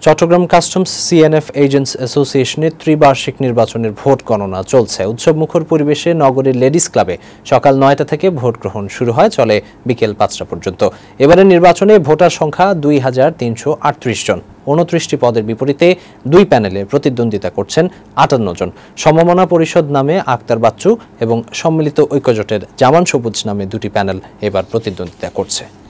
Chittagong customs CNF agents অ্যাসোসিয়েশনের ত্রিবার্ষিক নির্বাচনের vote গণনা চলছে। উৎসবমুখর পরিবেশে নগরের লেডিস ক্লাবে সকাল ৯টা থেকে ভোট গ্রহণ শুরু হয়, চলে বিকেল ৫টা পর্যন্ত। এবারের নির্বাচনে ভোটার সংখ্যা ২,৩৩৮ জন। ২৯টি পদের বিপরীতে দুই প্যানেলে প্রতিদ্বন্দ্বিতা করছেন ৫৮ জন। সমমনা পরিষদ নামে আক্তার বাচ্চু এবং সম্মিলিত ঐক্যজোটের জামান সবুজ নামে দুটি প্যানেল এবার প্রতিদ্বন্দ্বিতা করছে।